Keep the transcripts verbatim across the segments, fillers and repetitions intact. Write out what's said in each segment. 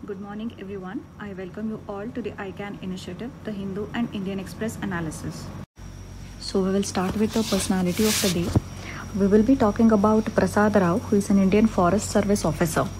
Good morning, everyone. I welcome you all to the I CAN initiative, the Hindu and Indian Express analysis. So, we will start with the personality of the day. We will be talking about Prasad Rao, who is an Indian Forest Service officer.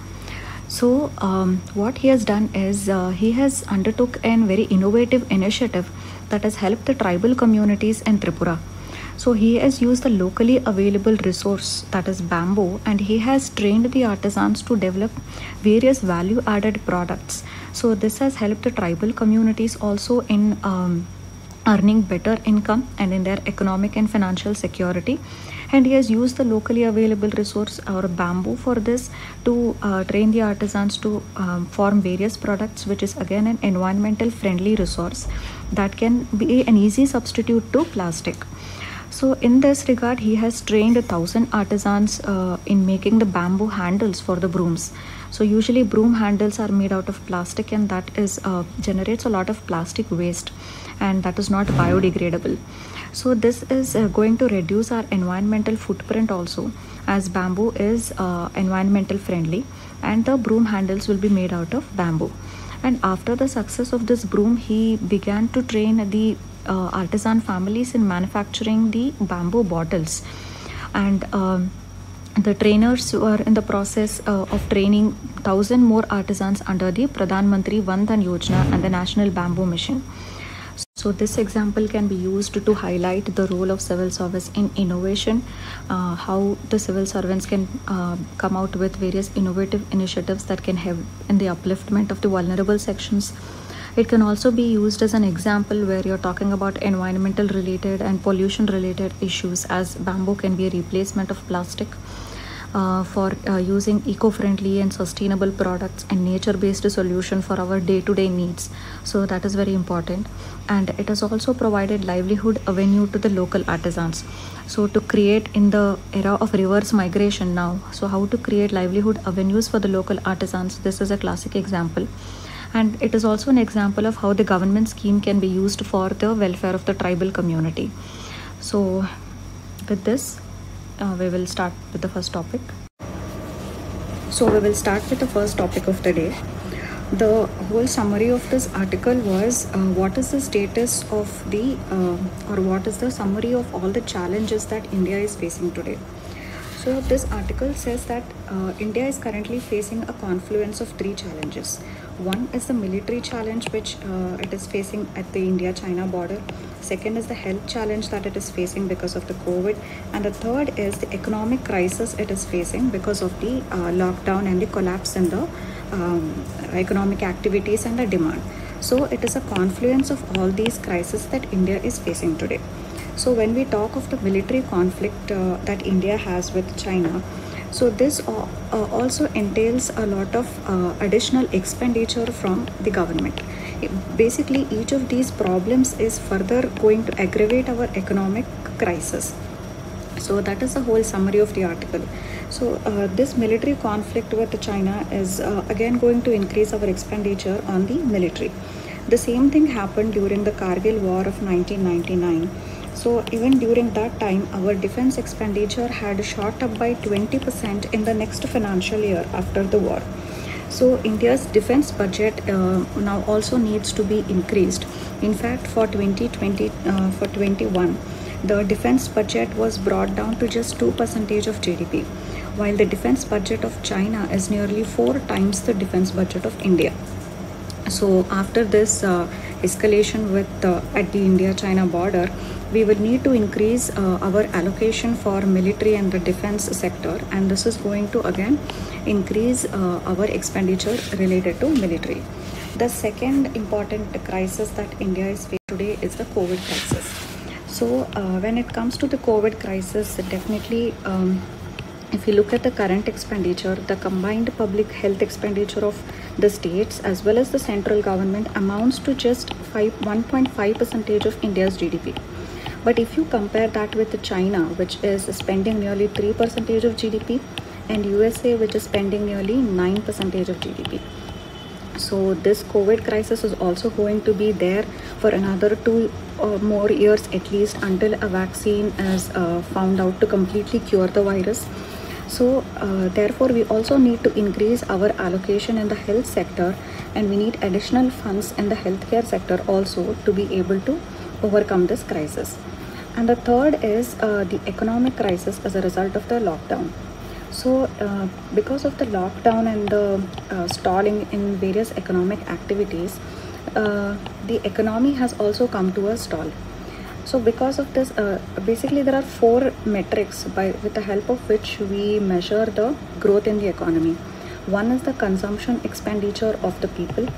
So, um, what he has done is uh, he has undertook a very innovative initiative that has helped the tribal communities in Tripura. So he has used the locally available resource, that is bamboo, and he has trained the artisans to develop various value added products. So this has helped the tribal communities also in um, earning better income and in their economic and financial security. And he has used the locally available resource or bamboo for this to uh, train the artisans to um, form various products, which is again an environmental friendly resource that can be an easy substitute to plastic. So in this regard, he has trained a thousand artisans uh, in making the bamboo handles for the brooms. So usually broom handles are made out of plastic, and that is uh, generates a lot of plastic waste, and that is not biodegradable. So this is uh, going to reduce our environmental footprint also, as bamboo is uh, environmental friendly, and the broom handles will be made out of bamboo. And after the success of this broom, he began to train the uh, artisan families in manufacturing the bamboo bottles. And um, the trainers were in the process uh, of training thousand more artisans under the Pradhan Mantri Van Dhan Yojana and the National Bamboo Mission. So this example can be used to highlight the role of civil service in innovation, uh, how the civil servants can uh, come out with various innovative initiatives that can help in the upliftment of the vulnerable sections. It can also be used as an example where you're talking about environmental related and pollution related issues, as bamboo can be a replacement of plastic. Uh, for uh, using eco-friendly and sustainable products and nature-based solution for our day-to-day needs. So that is very important. And it has also provided livelihood avenue to the local artisans. So to create in the era of reverse migration now, so how to create livelihood avenues for the local artisans, this is a classic example. And it is also an example of how the government scheme can be used for the welfare of the tribal community. So with this, Uh, we will start with the first topic. So we will start with the first topic of the day. The whole summary of this article was uh, what is the status of the uh, or what is the summary of all the challenges that India is facing today. So this article says that uh, India is currently facing a confluence of three challenges. One is the military challenge, which uh, it is facing at the India-China border. Second is the health challenge that it is facing because of the COVID. And the third is the economic crisis it is facing because of the uh, lockdown and the collapse in the um, economic activities and the demand. So it is a confluence of all these crises that India is facing today. So when we talk of the military conflict uh, that India has with China, so this uh, uh, also entails a lot of uh, additional expenditure from the government. It, basically, each of these problems is further going to aggravate our economic crisis. So that is the whole summary of the article. So uh, this military conflict with China is uh, again going to increase our expenditure on the military. The same thing happened during the Kargil War of nineteen ninety-nine. So even during that time, our defense expenditure had shot up by twenty percent in the next financial year after the war. So India's defense budget uh, now also needs to be increased. In fact, for twenty twenty, uh, for twenty-one, the defense budget was brought down to just two percent of G D P, while the defense budget of China is nearly four times the defense budget of India. So after this uh, escalation with uh, at the India-China border, we will need to increase uh, our allocation for military and the defense sector, and this is going to again increase uh, our expenditure related to military. The second important crisis that India is facing today is the COVID crisis. So uh, when it comes to the COVID crisis, definitely um, if you look at the current expenditure, the combined public health expenditure of the states as well as the central government amounts to just one point five percent of India's G D P. But if you compare that with China, which is spending nearly three percent of G D P, and U S A, which is spending nearly nine percent of G D P. So this COVID crisis is also going to be there for another two or more years at least, until a vaccine is uh, found out to completely cure the virus. So uh, therefore we also need to increase our allocation in the health sector, and we need additional funds in the healthcare sector also to be able to overcome this crisis. And the third is uh, the economic crisis as a result of the lockdown. So uh, because of the lockdown and the uh, stalling in various economic activities, uh, the economy has also come to a stall. So because of this, uh, basically there are four metrics by with the help of which we measure the growth in the economy. One is the consumption expenditure of the people.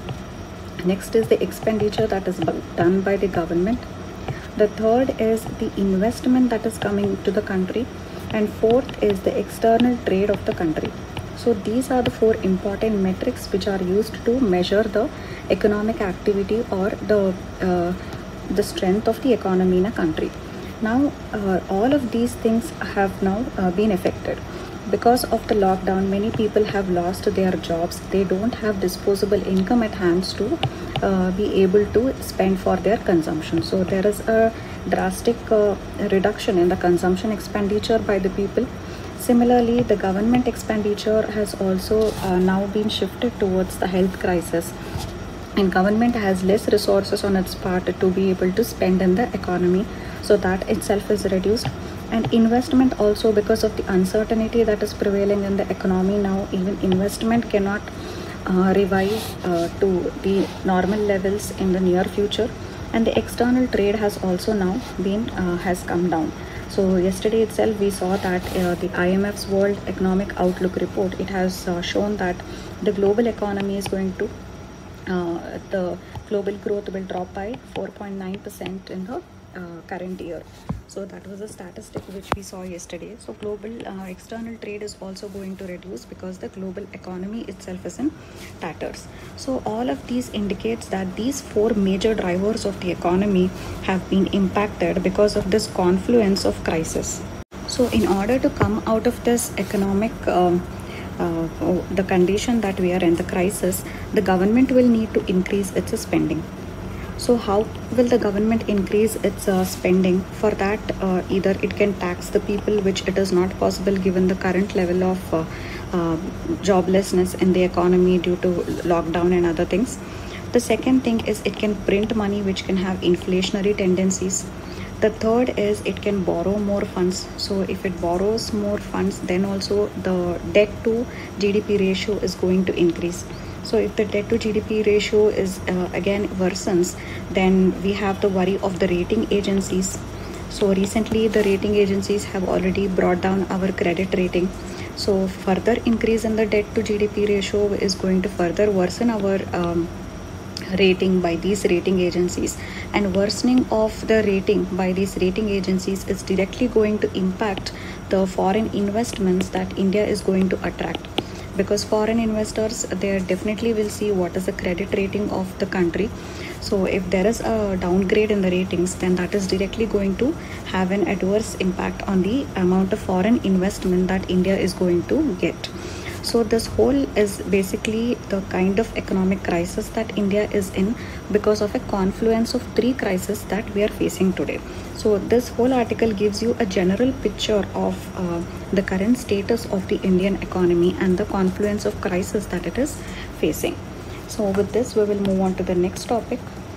Next is the expenditure that is done by the government. The third is the investment that is coming to the country. And fourth is the external trade of the country. So these are the four important metrics which are used to measure the economic activity or the uh, the strength of the economy in a country. Now uh, all of these things have now uh, been affected because of the lockdown. Many people have lost their jobs. They don't have disposable income at hands to uh, be able to spend for their consumption. So there is a drastic uh, reduction in the consumption expenditure by the people. Similarly, the government expenditure has also uh, now been shifted towards the health crisis, and government has less resources on its part to be able to spend in the economy, so that itself is reduced. And investment also, because of the uncertainty that is prevailing in the economy now, even investment cannot uh, revive uh, to the normal levels in the near future. And the external trade has also now been uh, has come down. So yesterday itself we saw that uh, the I M F's World Economic Outlook report, it has uh, shown that the global economy is going to Uh, the global growth will drop by four point nine percent in the uh, current year. So that was a statistic which we saw yesterday. So global uh, external trade is also going to reduce because the global economy itself is in tatters. So all of these indicates that these four major drivers of the economy have been impacted because of this confluence of crisis. So in order to come out of this economic um, Uh, the condition that we are in, the crisis, the government will need to increase its spending. So how will the government increase its uh, spending? For that, uh, either it can tax the people, which it is not possible given the current level of uh, uh, joblessness in the economy due to lockdown and other things. The second thing is it can print money, which can have inflationary tendencies. The third is it can borrow more funds. So if it borrows more funds, then also the debt to G D P ratio is going to increase. So if the debt to G D P ratio is uh, again worsens, then we have the worry of the rating agencies. So recently the rating agencies have already brought down our credit rating. So further increase in the debt to G D P ratio is going to further worsen our um, rating by these rating agencies, and worsening of the rating by these rating agencies is directly going to impact the foreign investments that India is going to attract, because foreign investors, they definitely will see what is the credit rating of the country. So if there is a downgrade in the ratings, then that is directly going to have an adverse impact on the amount of foreign investment that India is going to get. So this whole is basically the kind of economic crisis that India is in because of a confluence of three crises that we are facing today. So this whole article gives you a general picture of uh, the current status of the Indian economy and the confluence of crisis that it is facing. So with this, we will move on to the next topic.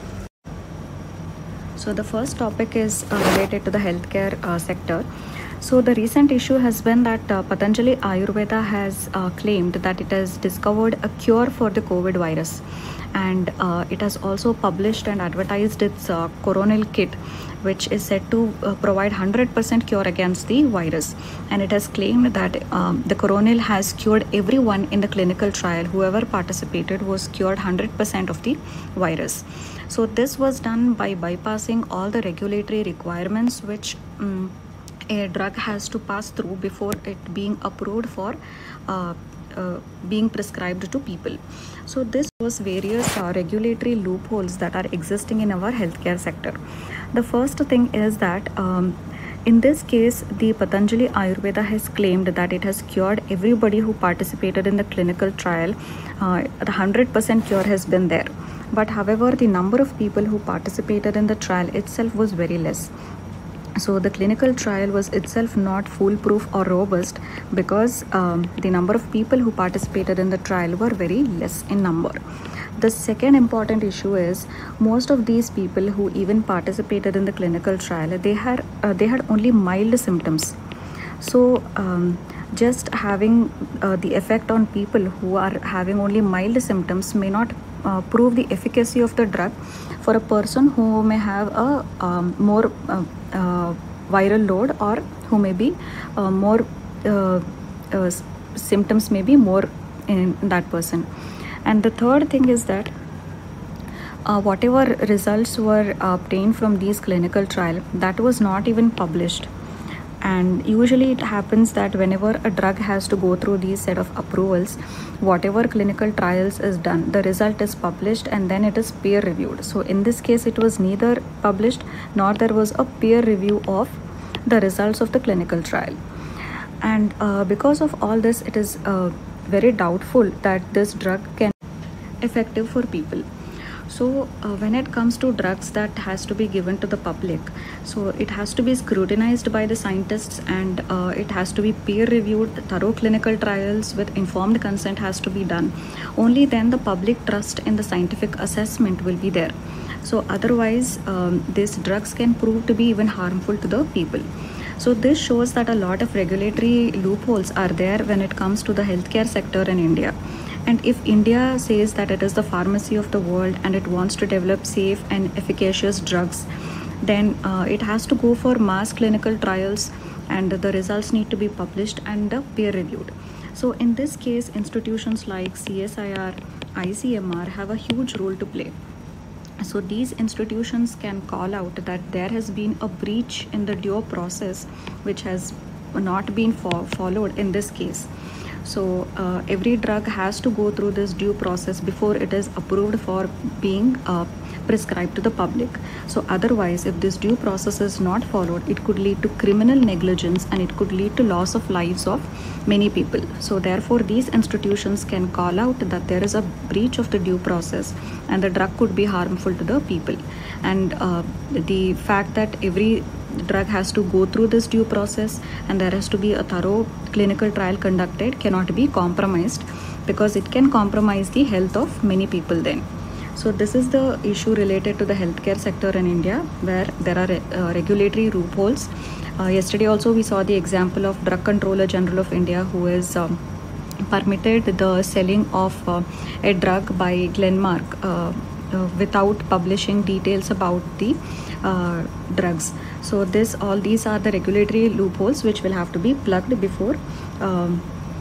So the first topic is uh, related to the healthcare uh, sector. So the recent issue has been that uh, Patanjali Ayurveda has uh, claimed that it has discovered a cure for the COVID virus, and uh, it has also published and advertised its uh, coronal kit, which is said to uh, provide one hundred percent cure against the virus. And it has claimed that um, the coronal has cured everyone in the clinical trial. Whoever participated was cured one hundred percent of the virus. So this was done by bypassing all the regulatory requirements which um, a drug has to pass through before it being approved for uh, uh, being prescribed to people. So this was various uh, regulatory loopholes that are existing in our healthcare sector. The first thing is that um, in this case, the Patanjali Ayurveda has claimed that it has cured everybody who participated in the clinical trial. Uh, the one hundred percent cure has been there. But however, the number of people who participated in the trial itself was very less. So the clinical trial was itself not foolproof or robust because um, the number of people who participated in the trial were very less in number. The second important issue is most of these people who even participated in the clinical trial, they had uh, they had only mild symptoms. So um, just having uh, the effect on people who are having only mild symptoms may not uh, prove the efficacy of the drug for a person who may have a um, more uh, uh, viral load, or who may be uh, more uh, uh, symptoms may be more in that person. And the third thing is that uh, whatever results were obtained from these clinical trial, that was not even published. And usually it happens that whenever a drug has to go through these set of approvals, whatever clinical trials is done, the result is published and then it is peer reviewed. So in this case, it was neither published nor there was a peer review of the results of the clinical trial. And uh, because of all this, it is uh, very doubtful that this drug can be effective for people. So uh, when it comes to drugs that has to be given to the public, so it has to be scrutinized by the scientists, and uh, it has to be peer reviewed. Thorough clinical trials with informed consent has to be done. Only then the public trust in the scientific assessment will be there. So otherwise um, these drugs can prove to be even harmful to the people. So this shows that a lot of regulatory loopholes are there when it comes to the healthcare sector in India. And if India says that it is the pharmacy of the world and it wants to develop safe and efficacious drugs, then uh, it has to go for mass clinical trials, and the results need to be published and uh, peer reviewed. So in this case, institutions like C S I R, I C M R have a huge role to play. So these institutions can call out that there has been a breach in the due process which has not been fo- followed in this case. So uh, every drug has to go through this due process before it is approved for being uh, prescribed to the public. So otherwise, if this due process is not followed, it could lead to criminal negligence and it could lead to loss of lives of many people. So therefore, these institutions can call out that there is a breach of the due process and the drug could be harmful to the people. And uh, the fact that every drug has to go through this due process and there has to be a thorough clinical trial conducted cannot be compromised, because it can compromise the health of many people then. So this is the issue related to the healthcare sector in India, where there are uh, regulatory loopholes. Uh, yesterday also we saw the example of Drug Controller General of India, who is um, permitted the selling of uh, a drug by Glenmark uh, uh, without publishing details about the uh, drugs. So this all these are the regulatory loopholes which will have to be plugged before um,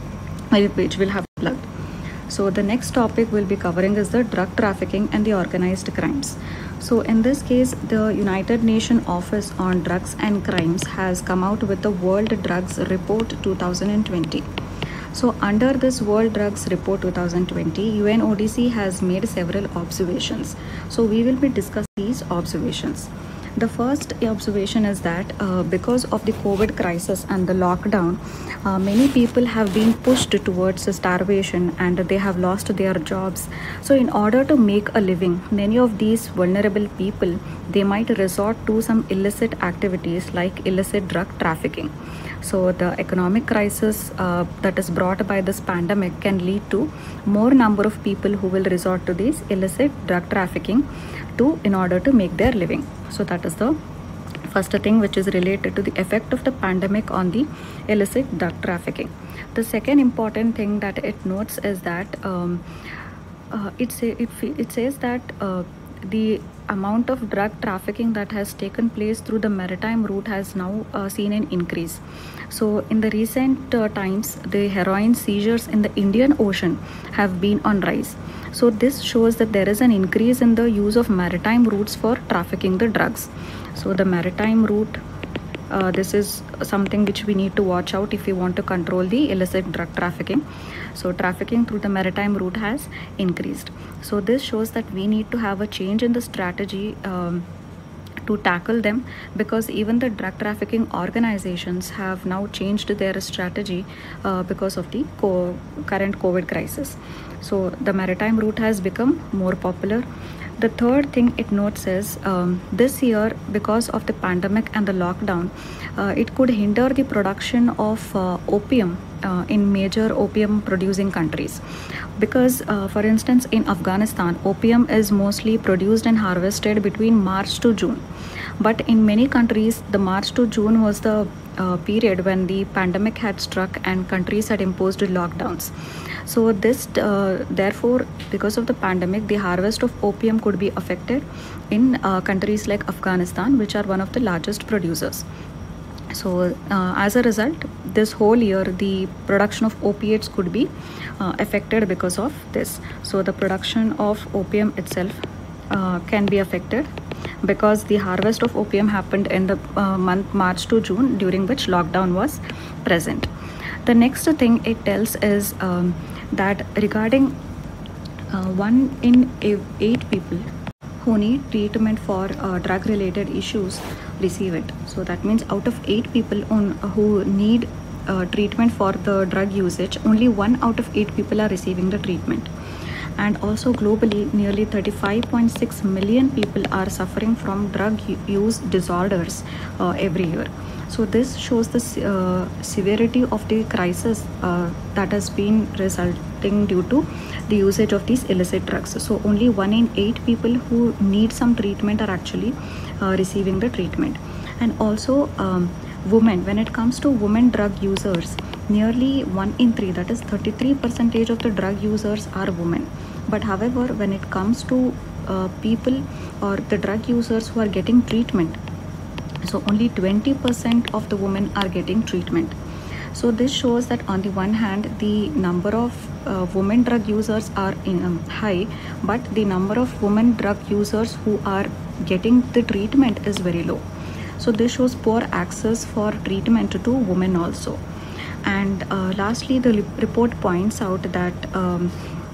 which will have plugged. So the next topic we'll be covering is the drug trafficking and the organized crimes. So in this case, the United Nations Office on Drugs and Crimes has come out with the World Drugs Report two thousand twenty. So under this World Drugs Report two thousand twenty, U N O D C has made several observations. So we will be discussing these observations. The first observation is that uh, because of the COVID crisis and the lockdown, uh, many people have been pushed towards starvation and they have lost their jobs. So in order to make a living, many of these vulnerable people, they might resort to some illicit activities like illicit drug trafficking. So the economic crisis uh, that is brought by this pandemic can lead to more number of people who will resort to these illicit drug trafficking to in order to make their living. So that is the first thing which is related to the effect of the pandemic on the illicit drug trafficking. The second important thing that it notes is that um, uh, it, say, it, it says that uh, the amount of drug trafficking that has taken place through the maritime route has now uh, seen an increase. So in the recent uh, times, the heroin seizures in the Indian Ocean have been on rise. So this shows that there is an increase in the use of maritime routes for trafficking the drugs. So the maritime route, uh, this is something which we need to watch out if we want to control the illicit drug trafficking. So trafficking through the maritime route has increased. So this shows that we need to have a change in the strategy um, to tackle them, because even the drug trafficking organizations have now changed their strategy uh, because of the co current COVID crisis. So the maritime route has become more popular. The third thing it notes is um, this year, because of the pandemic and the lockdown, uh, it could hinder the production of uh, opium uh, in major opium producing countries. Because, uh, for instance, in Afghanistan, opium is mostly produced and harvested between March to June. But in many countries, the March to June was the uh, period when the pandemic had struck and countries had imposed lockdowns. So this, uh, therefore, because of the pandemic, the harvest of opium could be affected in uh, countries like Afghanistan, which are one of the largest producers. So uh, as a result, this whole year the production of opiates could be uh, affected because of this. So the production of opium itself uh, can be affected because the harvest of opium happened in the uh, month March to June, during which lockdown was present. The next thing it tells is um, that regarding uh, one in eight people who need treatment for uh, drug related issues receive it. So that means out of eight people on, who need uh, treatment for the drug usage, only one out of eight people are receiving the treatment. And also globally, nearly thirty-five point six million people are suffering from drug use disorders uh, every year. So this shows the uh, severity of the crisis uh, that has been resulting due to the usage of these illicit drugs. So only one in eight people who need some treatment are actually uh, receiving the treatment. And also um, women, when it comes to women drug users, nearly one in three, that is thirty-three percent of the drug users are women. But however, when it comes to uh, people or the drug users who are getting treatment, so only twenty percent of the women are getting treatment. So this shows that on the one hand, the number of uh, women drug users are in, um, high, but the number of women drug users who are getting the treatment is very low. So this shows poor access for treatment to women also. And uh, lastly, the report points out that um,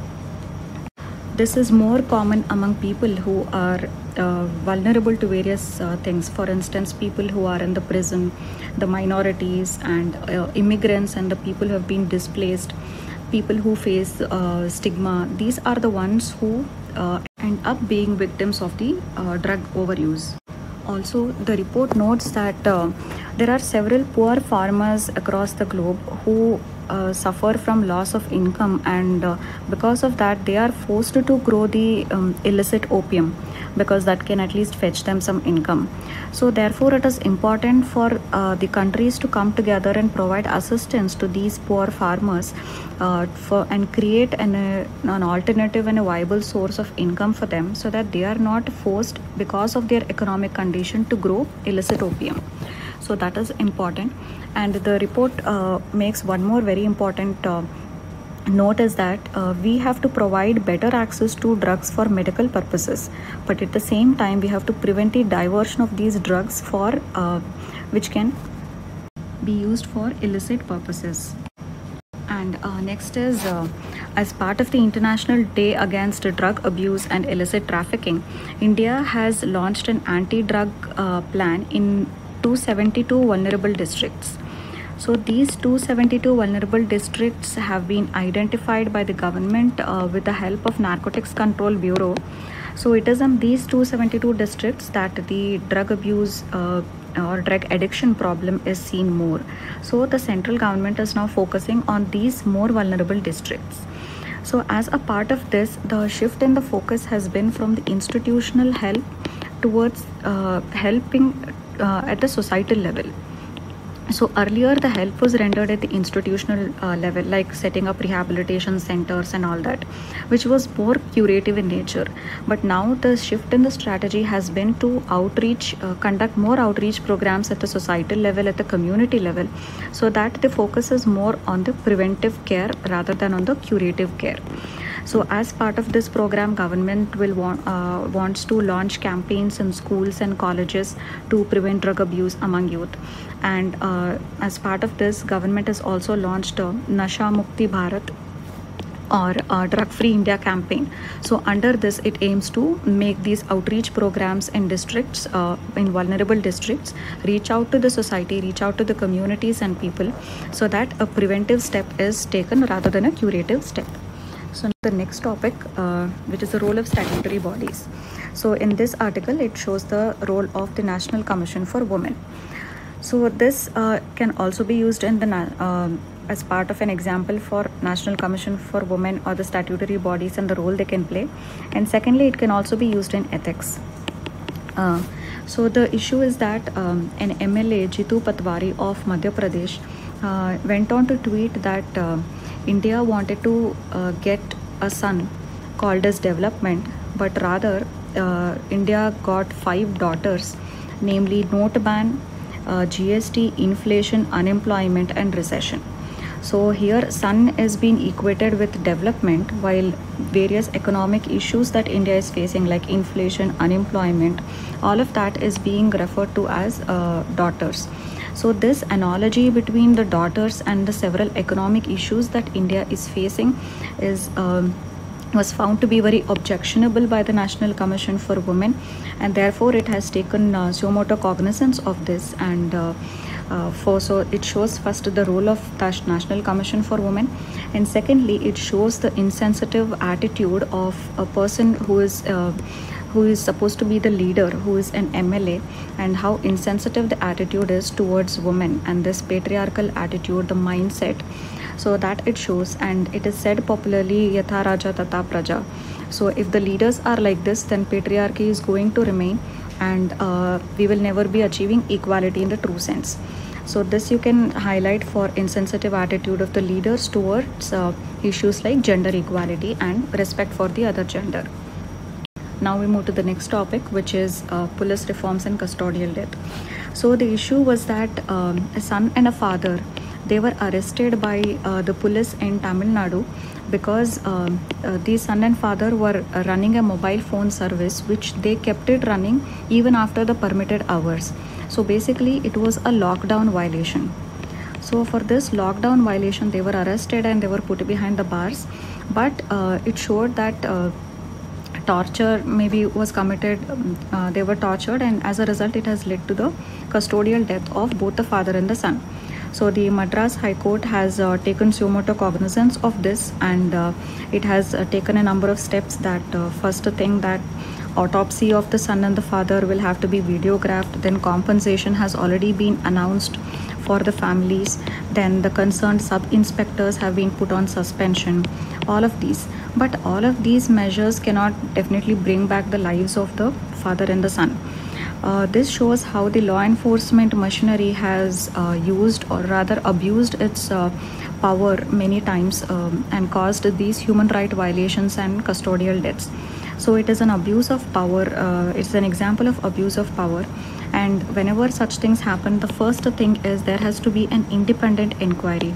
this is more common among people who are uh, vulnerable to various uh, things. For instance, people who are in the prison, the minorities and uh, immigrants and the people who have been displaced, people who face uh, stigma. These are the ones who uh, end up being victims of the uh, drug overuse. Also, the report notes that uh, there are several poor farmers across the globe who uh, suffer from loss of income, and uh, because of that they are forced to grow the um, illicit opium, because that can at least fetch them some income. So therefore it is important for uh, the countries to come together and provide assistance to these poor farmers uh, for and create an, uh, an alternative and a viable source of income for them, so that they are not forced because of their economic condition to grow illicit opium. So that is important. And the report uh, makes one more very important uh, note is that uh, we have to provide better access to drugs for medical purposes, but at the same time we have to prevent the diversion of these drugs for uh, which can be used for illicit purposes. And uh, next is uh, as part of the International Day Against Drug Abuse and Illicit Trafficking, India has launched an anti-drug uh, plan in two hundred seventy-two vulnerable districts. So these two hundred seventy-two vulnerable districts have been identified by the government uh, with the help of Narcotics Control Bureau. So it is in these two hundred seventy-two districts that the drug abuse uh, or drug addiction problem is seen more. So the central government is now focusing on these more vulnerable districts. So as a part of this, the shift in the focus has been from the institutional help towards uh, helping uh, at the societal level. So earlier the help was rendered at the institutional uh, level, like setting up rehabilitation centers and all that, which was more curative in nature. But now the shift in the strategy has been to outreach, uh, conduct more outreach programs at the societal level, at the community level, so that the focus is more on the preventive care rather than on the curative care. So as part of this program, government will want, uh, wants to launch campaigns in schools and colleges to prevent drug abuse among youth. And uh, as part of this, government has also launched a Nasha Mukti Bharat or uh, Drug Free India campaign. So under this, it aims to make these outreach programs in districts, uh, in vulnerable districts, reach out to the society, reach out to the communities and people, so that a preventive step is taken rather than a curative step. So the next topic, uh, which is the role of statutory bodies. So in this article, it shows the role of the National Commission for Women. So this uh, can also be used in the um, as part of an example for National Commission for Women or the statutory bodies and the role they can play. And secondly, it can also be used in ethics. Uh, so the issue is that um, an M L A, Jitu Patwari of Madhya Pradesh, uh, went on to tweet that uh, India wanted to uh, get a son called as development, but rather uh, India got five daughters, namely note ban, uh, G S T, inflation, unemployment, and recession. So here sun is being equated with development, while various economic issues that India is facing like inflation, unemployment, all of that is being referred to as uh, daughters. So this analogy between the daughters and the several economic issues that India is facing is um, was found to be very objectionable by the National Commission for Women, and therefore it has taken uh, suo motu cognizance of this. And uh, uh, for so it shows first the role of the National Commission for Women, and secondly it shows the insensitive attitude of a person who is uh, who is supposed to be the leader, who is an M L A, and how insensitive the attitude is towards women, and this patriarchal attitude, the mindset, so that it shows. And it is said popularly, Yatha Raja Tata Praja. So if the leaders are like this, then patriarchy is going to remain, and uh, we will never be achieving equality in the true sense. So this you can highlight for insensitive attitude of the leaders towards uh, issues like gender equality and respect for the other gender. Now we move to the next topic, which is uh, police reforms and custodial death. So the issue was that um, a son and a father, they were arrested by uh, the police in Tamil Nadu because uh, uh, the son and father were uh, running a mobile phone service which they kept it running even after the permitted hours. So basically it was a lockdown violation. So for this lockdown violation, they were arrested and they were put behind the bars. But uh, it showed that uh, torture maybe was committed, um, uh, they were tortured, and as a result it has led to the custodial death of both the father and the son. So the Madras High Court has uh, taken suo motu cognizance of this, and uh, it has uh, taken a number of steps. That uh, first thing, that autopsy of the son and the father will have to be videographed. Then compensation has already been announced for the families. Then the concerned sub-inspectors have been put on suspension. All of these. But all of these measures cannot definitely bring back the lives of the father and the son. Uh, this shows how the law enforcement machinery has uh, used, or rather abused, its uh, power many times um, and caused these human right violations and custodial deaths. So it is an abuse of power. Uh, it's an example of abuse of power. And whenever such things happen, the first thing is there has to be an independent inquiry.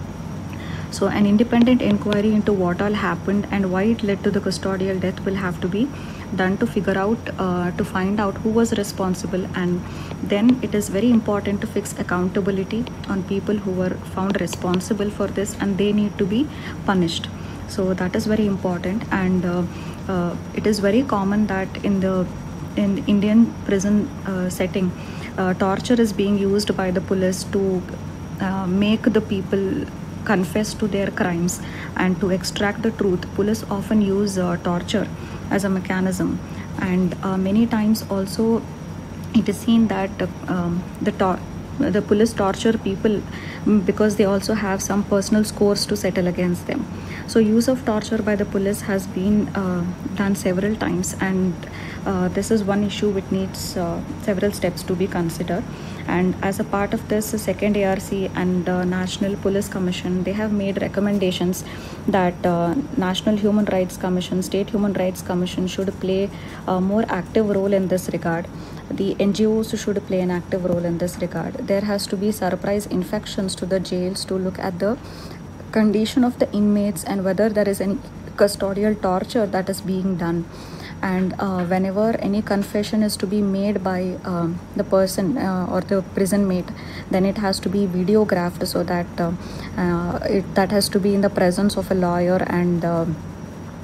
So an independent inquiry into what all happened and why it led to the custodial death will have to be done to figure out, uh, to find out who was responsible. And then it is very important to fix accountability on people who were found responsible for this, and they need to be punished. So that is very important. And uh, uh, it is very common that in the in the Indian prison uh, setting, uh, torture is being used by the police to uh, make the people confess to their crimes and to extract the truth. Police often use uh, torture as a mechanism, and uh, many times also it is seen that uh, um, the tor- the police torture people because they also have some personal scores to settle against them. So use of torture by the police has been uh, done several times, and uh, this is one issue which needs uh, several steps to be considered. And as a part of this, the second A R C and uh, National Police Commission, they have made recommendations that uh, National Human Rights Commission, State Human Rights Commission should play a more active role in this regard. The N G Os should play an active role in this regard. There has to be surprise inspections to the jails to look at the condition of the inmates and whether there is any custodial torture that is being done. And uh, whenever any confession is to be made by um, the person uh, or the prison mate, then it has to be videographed, so that uh, uh, it, that has to be in the presence of a lawyer, and uh,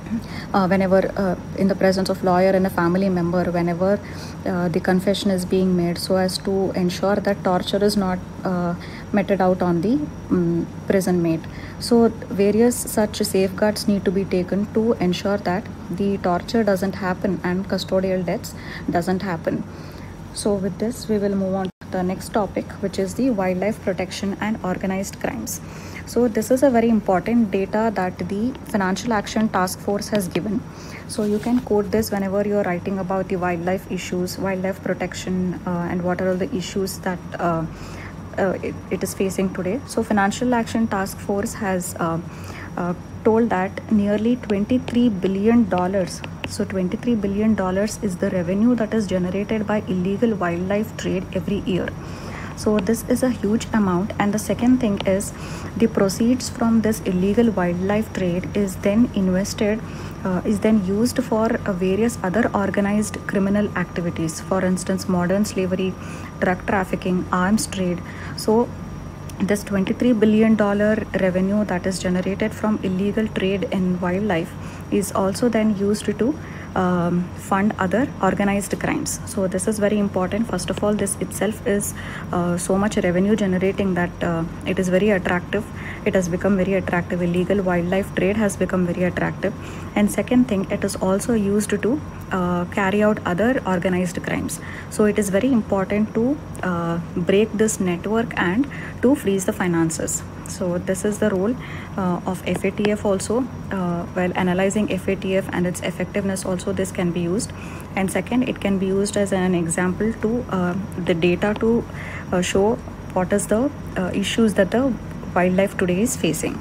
uh, whenever uh, in the presence of lawyer and a family member, whenever uh, the confession is being made, so as to ensure that torture is not uh, meted out on the um, prison mate. So various such safeguards need to be taken to ensure that the torture doesn't happen and custodial deaths doesn't happen. So with this, we will move on to the next topic, which is the wildlife protection and organized crimes. So this is a very important data that the Financial Action Task Force has given. So you can quote this whenever you are writing about the wildlife issues, wildlife protection, uh, and what are all the issues that uh, uh, it, it is facing today. So Financial Action Task Force has uh, uh, told that nearly twenty-three billion dollars. So twenty-three billion dollars is the revenue that is generated by illegal wildlife trade every year. So this is a huge amount. And the second thing is the proceeds from this illegal wildlife trade is then invested, uh, is then used for uh, various other organized criminal activities. For instance, modern slavery, drug trafficking, arms trade. So this twenty-three billion dollars revenue that is generated from illegal trade in wildlife is also then used to um, fund other organized crimes. So this is very important. First of all, this itself is uh, so much revenue generating that uh, it is very attractive. It has become very attractive. Illegal wildlife trade has become very attractive. And second thing, it is also used to uh, carry out other organized crimes. So it is very important to uh, break this network and to freeze the finances. So this is the role uh, of F A T F also. Uh, while analyzing F A T F and its effectiveness also, this can be used. And second, it can be used as an example to uh, the data to uh, show what is the uh, issues that the wildlife today is facing.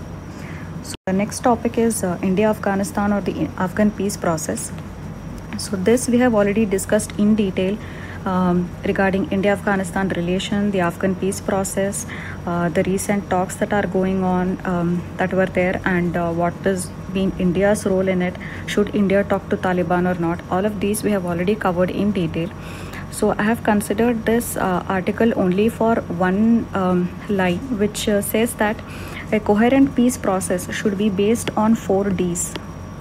So the next topic is uh, India-Afghanistan or the Afghan peace process. So this we have already discussed in detail um, regarding India-Afghanistan relation, the Afghan peace process, uh, the recent talks that are going on um, that were there, and uh, what has been India's role in it. Should India talk to Taliban or not? All of these we have already covered in detail. So I have considered this uh, article only for one um, line, which uh, says that a coherent peace process should be based on four Ds.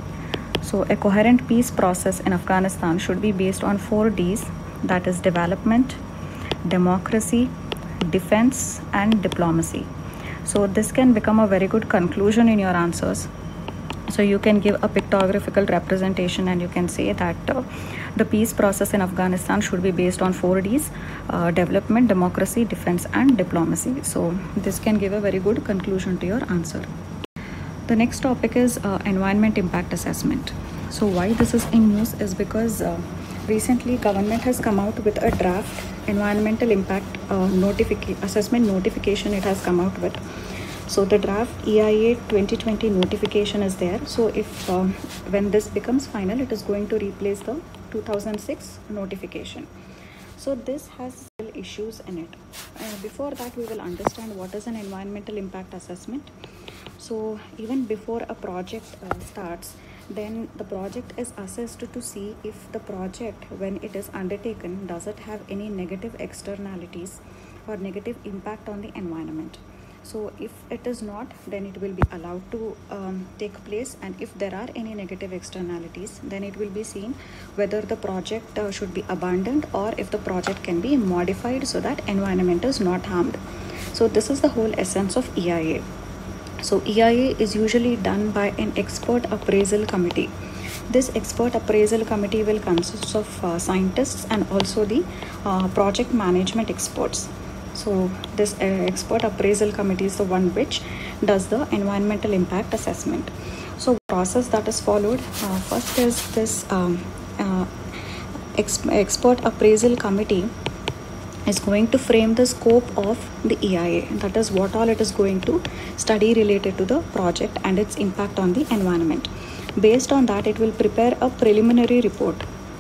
So a coherent peace process in Afghanistan should be based on four Ds, that is development, democracy, defense, and diplomacy. So this can become a very good conclusion in your answers. So you can give a pictographical representation and you can say that uh, the peace process in Afghanistan should be based on four Ds, uh, development, democracy, defense, and diplomacy. So this can give a very good conclusion to your answer. The next topic is uh, environment impact assessment. So why this is in news is because uh, recently government has come out with a draft environmental impact uh, notification assessment notification it has come out with. So the draft E I A twenty twenty notification is there. So if uh, when this becomes final, it is going to replace the two thousand six notification. So this has issues in it. Uh, before that, we will understand what is an environmental impact assessment. So even before a project uh, starts, then the project is assessed to see if the project, when it is undertaken, does it have any negative externalities or negative impact on the environment. So if it is not, then it will be allowed to um, take place, and if there are any negative externalities, then it will be seen whether the project uh, should be abandoned or if the project can be modified so that environment is not harmed. So this is the whole essence of E I A. So E I A is usually done by an expert appraisal committee. This expert appraisal committee will consist of uh, scientists and also the uh, project management experts. So this uh, expert appraisal committee is the one which does the environmental impact assessment. So process that is followed, uh, first is this um, uh, ex expert appraisal committee is going to frame the scope of the E I A. That is what all it is going to study related to the project and its impact on the environment. Based on that, it will prepare a preliminary report.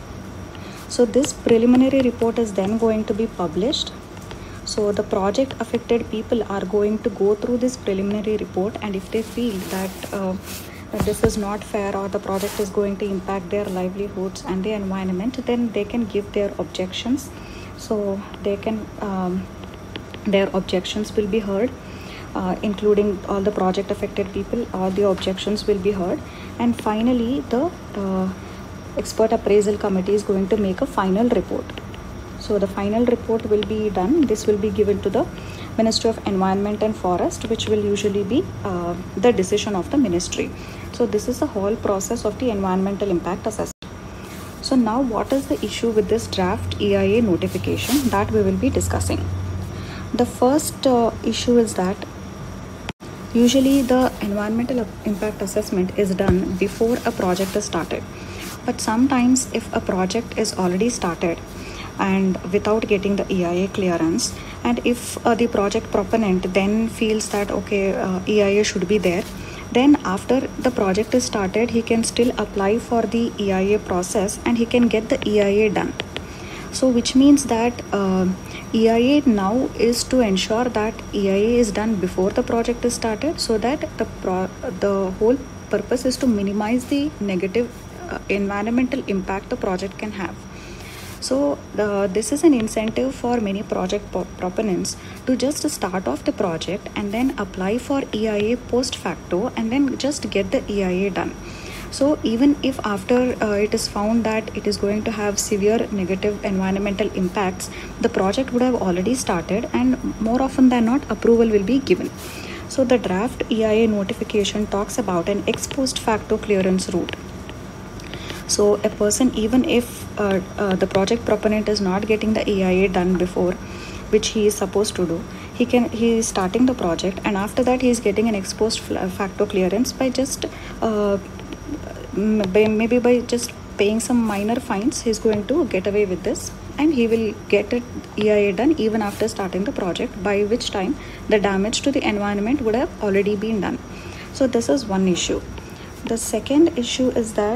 So this preliminary report is then going to be published. So the project affected people are going to go through this preliminary report, and if they feel that uh, this is not fair or the project is going to impact their livelihoods and the environment, then they can give their objections. So they can um, their objections will be heard, uh, including all the project affected people. All the objections will be heard, and finally the uh, expert appraisal committee is going to make a final report. So the final report will be done. This will be given to the Ministry of Environment and Forest, which will usually be uh, the decision of the ministry. So this is the whole process of the environmental impact assessment. So now what is the issue with this draft E I A notification that we will be discussing? The first uh, issue is that usually the environmental impact assessment is done before a project is started. But sometimes if a project is already started and without getting the E I A clearance, and if uh, the project proponent then feels that okay, uh, E I A should be there, then after the project is started, he can still apply for the E I A process and he can get the E I A done. So which means that uh, E I A now is to ensure that E I A is done before the project is started, so that the pro the whole purpose is to minimize the negative uh, environmental impact the project can have. So uh, this is an incentive for many project proponents to just start off the project and then apply for E I A post facto and then just get the E I A done. So even if after uh, it is found that it is going to have severe negative environmental impacts, the project would have already started and more often than not approval will be given. So the draft E I A notification talks about an ex post facto clearance route. So a person, even if uh, uh, the project proponent is not getting the E I A done before, which he is supposed to do, he can he is starting the project and after that he is getting an ex post facto clearance by just uh, by, maybe by just paying some minor fines. He is going to get away with this and he will get it E I A done even after starting the project, by which time the damage to the environment would have already been done. So this is one issue. The second issue is that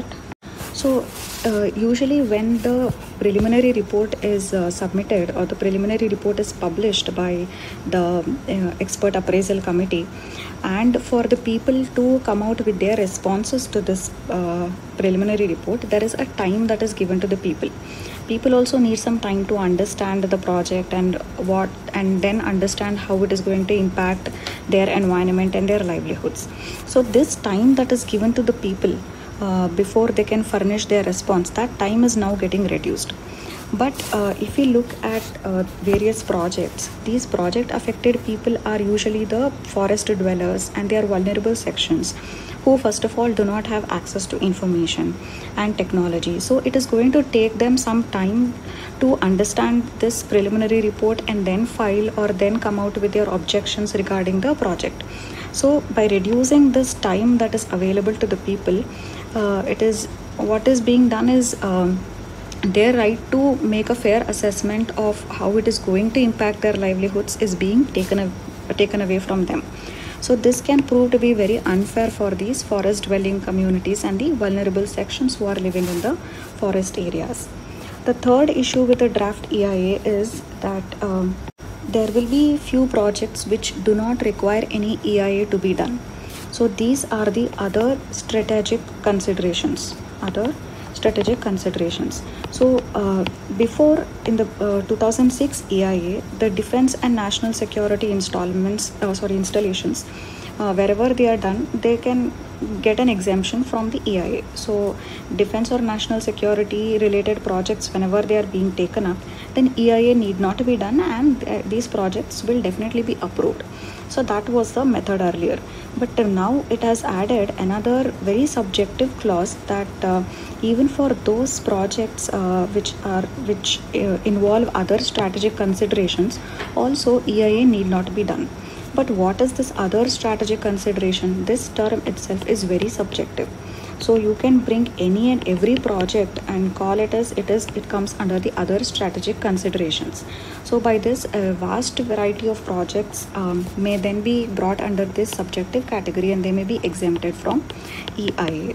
So uh, usually when the preliminary report is uh, submitted or the preliminary report is published by the uh, expert appraisal committee, and for the people to come out with their responses to this uh, preliminary report, there is a time that is given to the people. People also need some time to understand the project and what, and then understand how it is going to impact their environment and their livelihoods. So this time that is given to the people Uh, before they can furnish their response, that time is now getting reduced. But uh, if we look at uh, various projects, these project affected people are usually the forest dwellers and their vulnerable sections, who first of all do not have access to information and technology. So it is going to take them some time to understand this preliminary report and then file or then come out with their objections regarding the project. So by reducing this time that is available to the people, uh, it is what is being done is um, their right to make a fair assessment of how it is going to impact their livelihoods is being taken, taken away from them. So this can prove to be very unfair for these forest dwelling communities and the vulnerable sections who are living in the forest areas. The third issue with the draft E I A is that um, there will be few projects which do not require any E I A to be done. So these are the other strategic considerations, other strategic considerations. So uh, before in the uh, two thousand six E I A, the defense and national security installments, uh, sorry, installations, uh, wherever they are done, they can get an exemption from the E I A. So defense or national security related projects, whenever they are being taken up, then E I A need not be done and uh, these projects will definitely be approved. So that was the method earlier, but now it has added another very subjective clause that uh, even for those projects uh, which are which uh, involve other strategic considerations, also E I A need not be done. But what is this other strategic consideration? This term itself is very subjective. So you can bring any and every project and call it as it is, it comes under the other strategic considerations. So by this, a vast variety of projects um, may then be brought under this subjective category and they may be exempted from E I A.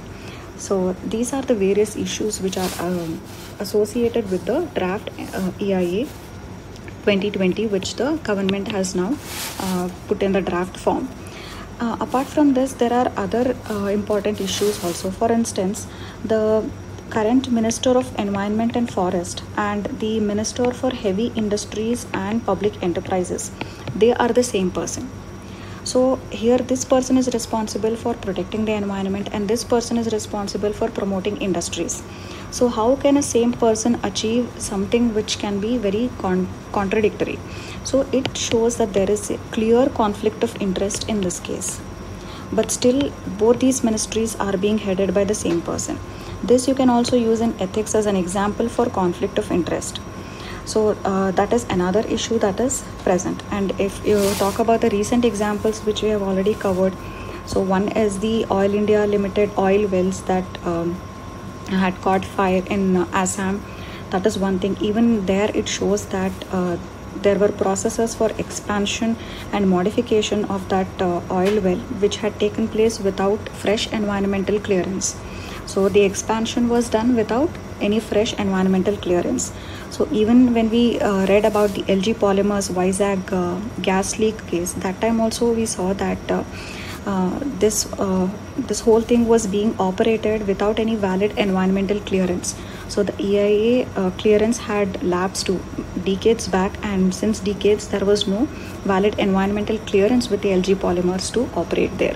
So these are the various issues which are um, associated with the draft uh, E I A twenty twenty, which the government has now uh, put in the draft form. Uh, apart from this, there are other uh, important issues also. For instance, the current Minister of Environment and Forest and the Minister for Heavy Industries and Public Enterprises, they are the same person. So here this person is responsible for protecting the environment, and this person is responsible for promoting industries. So how can a same person achieve something which can be very con- contradictory? So it shows that there is a clear conflict of interest in this case. But still, both these ministries are being headed by the same person. This you can also use in ethics as an example for conflict of interest. So uh, that is another issue that is present. And if you talk about the recent examples which we have already covered, so one is the Oil India Limited oil wells that um, had caught fire in uh, Assam. That is one thing. Even there it shows that uh, there were processes for expansion and modification of that uh, oil well which had taken place without fresh environmental clearance. So the expansion was done without any fresh environmental clearance. So even when we uh, read about the L G Polymers Vizag uh, gas leak case, that time also we saw that uh, uh, this uh, this whole thing was being operated without any valid environmental clearance. So the E I A uh, clearance had lapsed to decades back, and since decades there was no valid environmental clearance with the L G Polymers to operate there.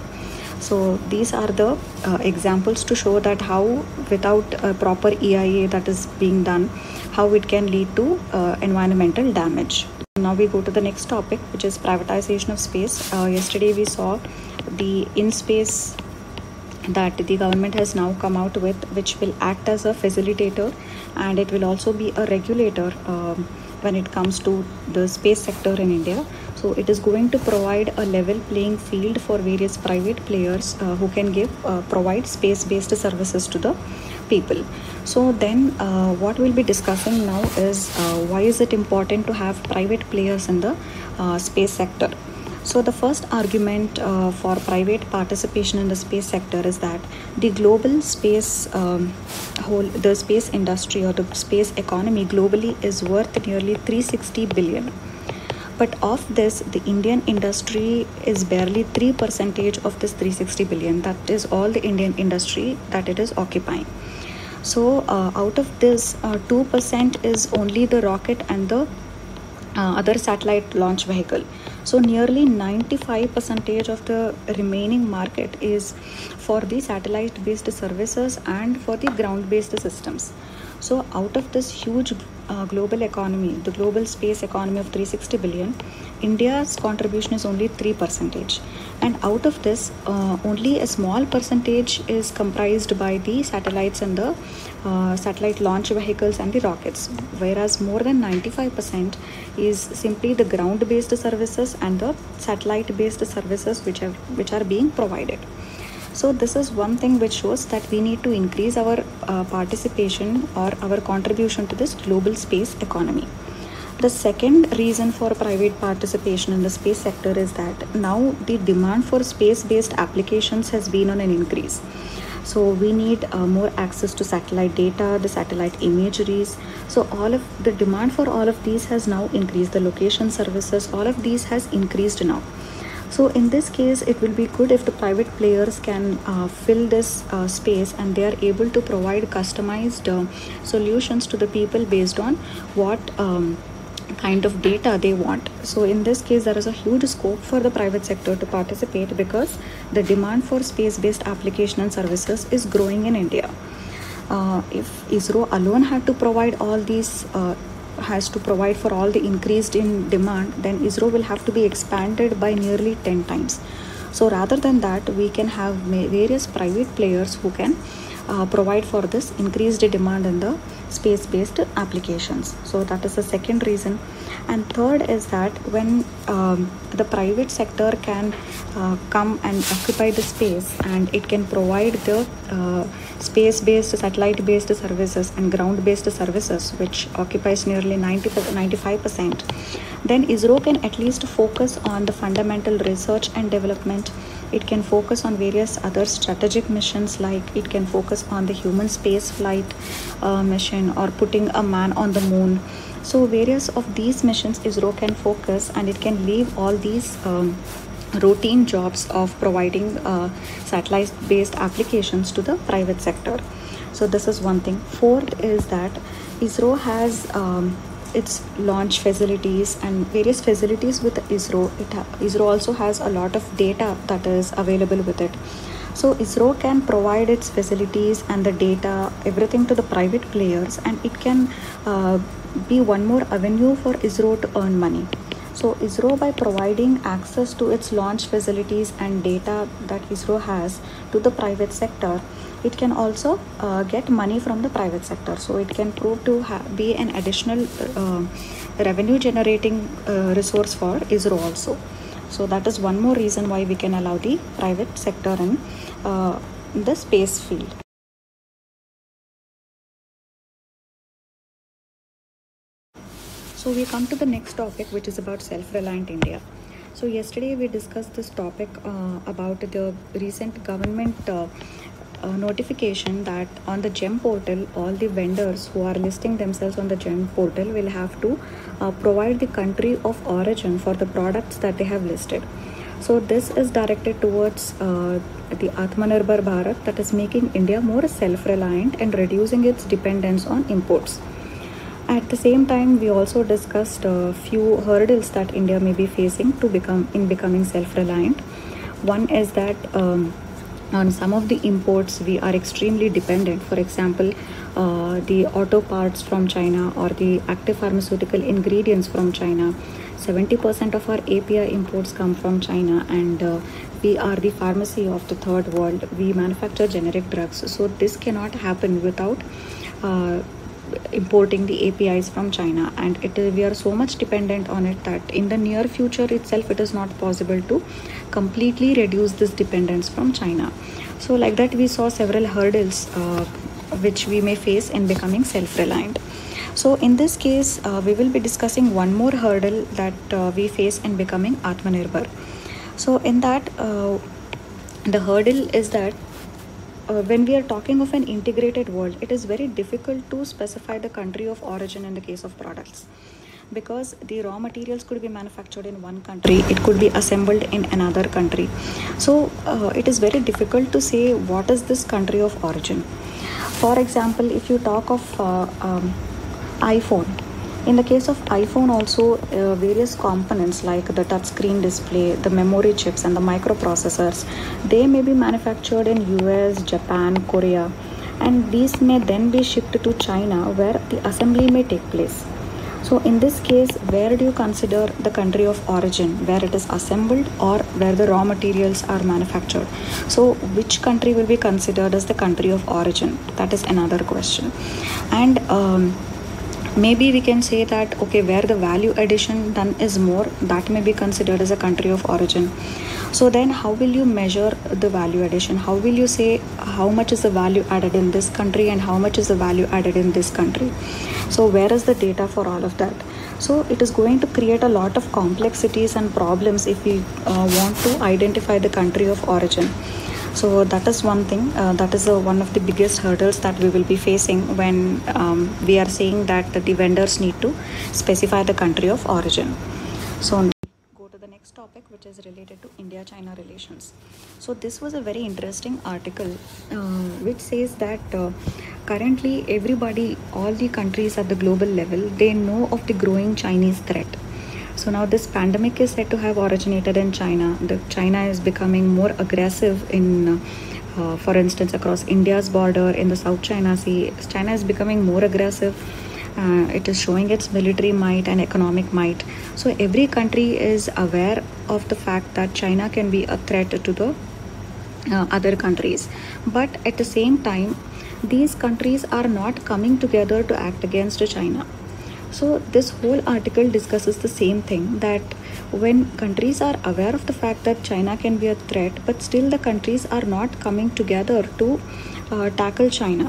So these are the uh, examples to show that how without a proper E I A that is being done, how it can lead to uh, environmental damage. Now we go to the next topic, which is privatization of space. Uh, yesterday we saw the in-space that the government has now come out with, which will act as a facilitator, and it will also be a regulator um, when it comes to the space sector in India. So it is going to provide a level playing field for various private players uh, who can give uh, provide space-based services to the people. So then uh, what we'll be discussing now is uh, why is it important to have private players in the uh, space sector. So the first argument uh, for private participation in the space sector is that the global space um, whole the space industry or the space economy globally is worth nearly three hundred sixty billion. But of this, the Indian industry is barely three percent of this three hundred sixty billion. That is all the Indian industry that it is occupying. So uh, out of this, uh, two percent is only the rocket and the uh, other satellite launch vehicle. So nearly ninety-five percent of the remaining market is for the satellite based services and for the ground based systems. So out of this huge uh, global economy, the global space economy of three hundred sixty billion, India's contribution is only three percent. And out of this, uh, only a small percentage is comprised by the satellites and the uh, satellite launch vehicles and the rockets, whereas more than ninety-five percent is simply the ground based services and the satellite based services which are which are being provided. So this is one thing which shows that we need to increase our uh, participation or our contribution to this global space economy. The second reason for private participation in the space sector is that now the demand for space-based applications has been on an increase. So we need uh, more access to satellite data, the satellite imageries. So all of the demand for all of these has now increased. The location services, all of these has increased now. So in this case, it will be good if the private players can uh, fill this uh, space and they are able to provide customized uh, solutions to the people based on what um, kind of data they want. So in this case, there is a huge scope for the private sector to participate because the demand for space-based application and services is growing in India. Uh, if ISRO alone had to provide all these uh, has to provide for all the increased in demand, then ISRO will have to be expanded by nearly ten times. So rather than that, we can have various private players who can uh, provide for this increased demand in the space-based applications. So that is the second reason. And third is that when um, the private sector can uh, come and occupy the space and it can provide the uh, space-based, satellite-based services and ground-based services, which occupies nearly ninety to ninety-five percent, then ISRO can at least focus on the fundamental research and development. It can focus on various other strategic missions, like it can focus on the human space flight uh, mission or putting a man on the moon. So various of these missions ISRO can focus, and it can leave all these um, routine jobs of providing uh, satellite based applications to the private sector. So this is one thing. Fourth is that ISRO has um, its launch facilities and various facilities with ISRO. It ha- ISRO also has a lot of data that is available with it. So ISRO can provide its facilities and the data, everything to the private players, and it can uh, be one more avenue for ISRO to earn money. So ISRO, by providing access to its launch facilities and data that ISRO has to the private sector, it can also uh, get money from the private sector. So it can prove to ha- be an additional uh, revenue generating uh, resource for ISRO also. So that is one more reason why we can allow the private sector in uh, the space field. So we come to the next topic, which is about self-reliant India. So yesterday we discussed this topic uh, about the recent government uh, uh, notification that on the GEM portal, all the vendors who are listing themselves on the GEM portal will have to uh, provide the country of origin for the products that they have listed. So this is directed towards uh, the Atmanirbhar Bharat, that is making India more self-reliant and reducing its dependence on imports. At the same time, we also discussed a few hurdles that India may be facing to become in becoming self-reliant. One is that um, on some of the imports we are extremely dependent. For example, uh, the auto parts from China or the active pharmaceutical ingredients from China. seventy percent of our A P I imports come from China, and uh, we are the pharmacy of the third world. We manufacture generic drugs, so this cannot happen without uh, importing the A P Is from China, and it is, we are so much dependent on it that in the near future itself it is not possible to completely reduce this dependence from China. So like that, we saw several hurdles uh, which we may face in becoming self-reliant. So in this case, uh, we will be discussing one more hurdle that uh, we face in becoming Atmanirbhar. So in that, uh, the hurdle is that uh, when we are talking of an integrated world, it is very difficult to specify the country of origin in the case of products, because the raw materials could be manufactured in one country, it could be assembled in another country. So uh, it is very difficult to say what is this country of origin. For example, if you talk of uh, um, iPhone, in the case of iPhone also, uh, various components like the touchscreen display, the memory chips and the microprocessors, they may be manufactured in U S, Japan, Korea, and these may then be shipped to China where the assembly may take place. So in this case, where do you consider the country of origin, where it is assembled or where the raw materials are manufactured? So which country will be considered as the country of origin? That is another question. And um, maybe we can say that, okay, where the value addition done is more, that may be considered as a country of origin. So then how will you measure the value addition? How will you say how much is the value added in this country and how much is the value added in this country? So where is the data for all of that? So it is going to create a lot of complexities and problems if we uh, want to identify the country of origin. So that is one thing, uh, that is uh, one of the biggest hurdles that we will be facing when um, we are saying that the vendors need to specify the country of origin. So go to the next topic, which is related to India-China relations. So this was a very interesting article uh, which says that uh, currently everybody, all the countries at the global level, they know of the growing Chinese threat. So now this pandemic is said to have originated in China. The China is becoming more aggressive in, uh, for instance, across India's border in the South China Sea. China is becoming more aggressive. Uh, it is showing its military might and economic might. So every country is aware of the fact that China can be a threat to the uh, other countries. But at the same time, these countries are not coming together to act against China. So this whole article discusses the same thing, that when countries are aware of the fact that China can be a threat, but still the countries are not coming together to uh, tackle China.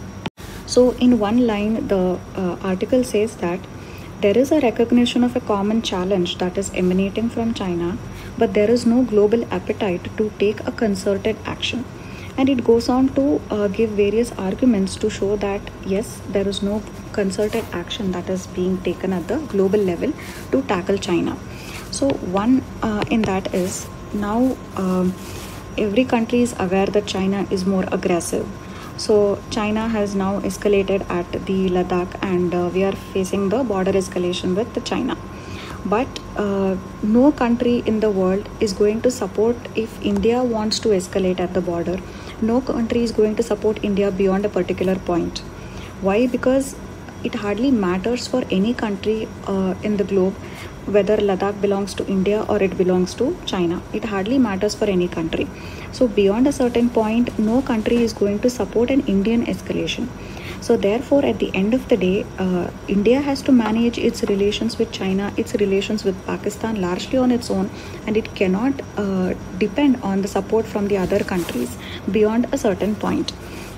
So in one line, the uh, article says that there is a recognition of a common challenge that is emanating from China, but there is no global appetite to take a concerted action. And it goes on to uh, give various arguments to show that yes, there is no concerted action that is being taken at the global level to tackle China. So one uh, in that is, now um, every country is aware that China is more aggressive. So China has now escalated at the Ladakh, and uh, we are facing the border escalation with China. But uh, no country in the world is going to support if India wants to escalate at the border. No country is going to support India beyond a particular point. Why? Because it hardly matters for any country uh, in the globe whether Ladakh belongs to India or it belongs to China. It hardly matters for any country. So beyond a certain point, no country is going to support an Indian escalation. So therefore, at the end of the day, uh, India has to manage its relations with China, its relations with Pakistan largely on its own, and it cannot uh, depend on the support from the other countries beyond a certain point.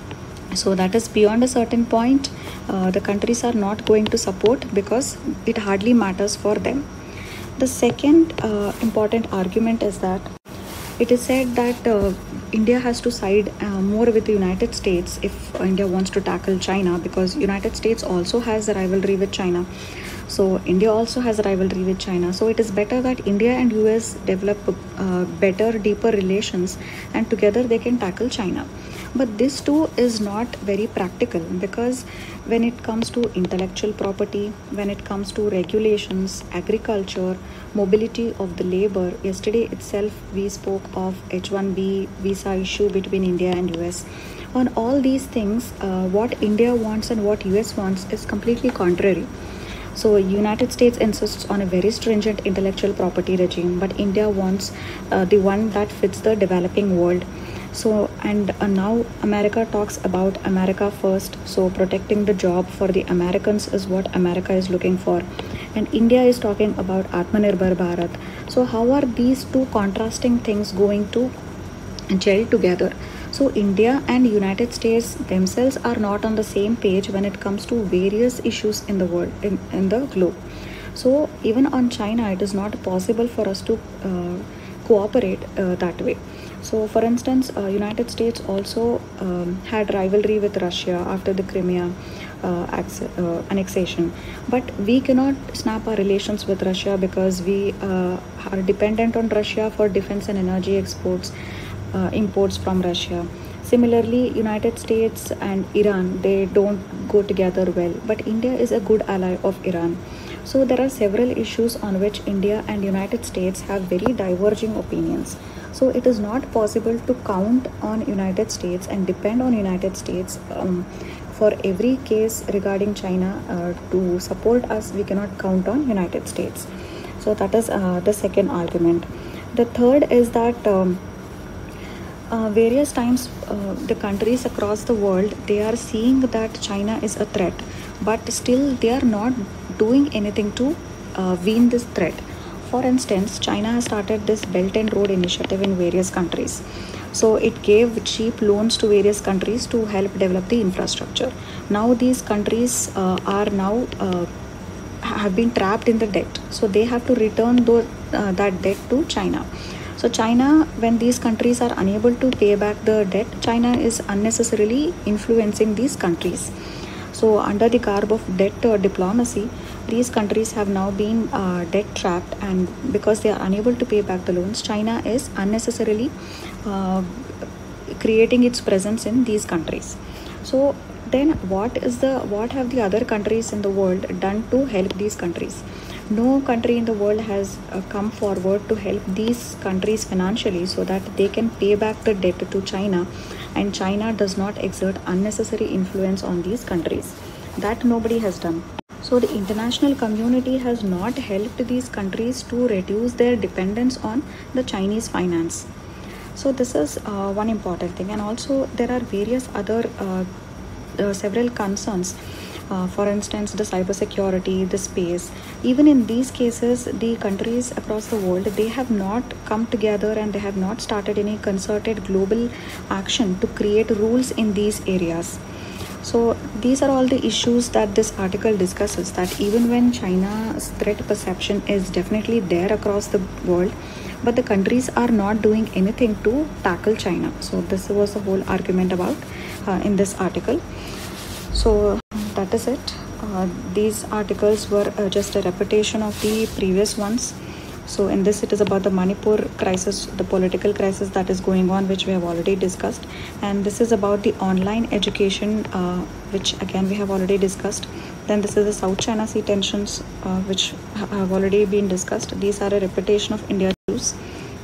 So that is beyond a certain point, uh, the countries are not going to support because it hardly matters for them. The second uh, important argument is that it is said that uh, India has to side uh, more with the United States if India wants to tackle China, because United States also has a rivalry with China. So India also has a rivalry with China. So it is better that India and U S develop uh, better, deeper relations, and together they can tackle China. But this too is not very practical, because when it comes to intellectual property, when it comes to regulations, agriculture, mobility of the labor, yesterday itself we spoke of H one B visa issue between India and U S. On all these things, uh, what India wants and what U S wants is completely contrary. So United States insists on a very stringent intellectual property regime, but India wants uh, the one that fits the developing world. So and uh, now America talks about America first. So protecting the job for the Americans is what America is looking for, and India is talking about Atmanirbhar Bharat. So how are these two contrasting things going to gel together? So India and United States themselves are not on the same page when it comes to various issues in the world, in, in the globe. So even on China, it is not possible for us to uh, cooperate uh, that way. So for instance, uh, United States also um, had rivalry with Russia after the Crimea uh, uh, annexation, but we cannot snap our relations with Russia because we uh, are dependent on Russia for defense and energy exports. Uh, imports from Russia. Similarly, United States and Iran, they don't go together well, but India is a good ally of Iran. So there are several issues on which India and United States have very diverging opinions. So it is not possible to count on United States and depend on United States um, for every case regarding China uh, to support us. We cannot count on United States. So that is uh, the second argument. The third is that um, Uh, various times uh, the countries across the world, they are seeing that China is a threat, but still they are not doing anything to uh, wean this threat. For instance, China has started this Belt and Road Initiative in various countries. So it gave cheap loans to various countries to help develop the infrastructure. Now these countries uh, are now uh, have been trapped in the debt, so they have to return those, uh, that debt to China. So China, when these countries are unable to pay back the debt, China is unnecessarily influencing these countries. So under the garb of debt uh, diplomacy, these countries have now been uh, debt trapped, and because they are unable to pay back the loans, China is unnecessarily uh, creating its presence in these countries. So then what is the what have the other countries in the world done to help these countries? No country in the world has uh, come forward to help these countries financially so that they can pay back the debt to China, and China does not exert unnecessary influence on these countries. That nobody has done. So the international community has not helped these countries to reduce their dependence on the Chinese finance. So this is uh, one important thing, and also there are various other uh, uh, several concerns. Uh, for instance, the cybersecurity, the space. Even in these cases, the countries across the world, they have not come together and they have not started any concerted global action to create rules in these areas. So these are all the issues that this article discusses, that even when China's threat perception is definitely there across the world, but the countries are not doing anything to tackle China. So this was the whole argument about uh, in this article. So that is it. Uh, these articles were uh, just a repetition of the previous ones. So in this, it is about the Manipur crisis, the political crisis that is going on, which we have already discussed. And this is about the online education, uh, which again we have already discussed. Then this is the South China Sea tensions, uh, which have already been discussed. These are a repetition of India's issues.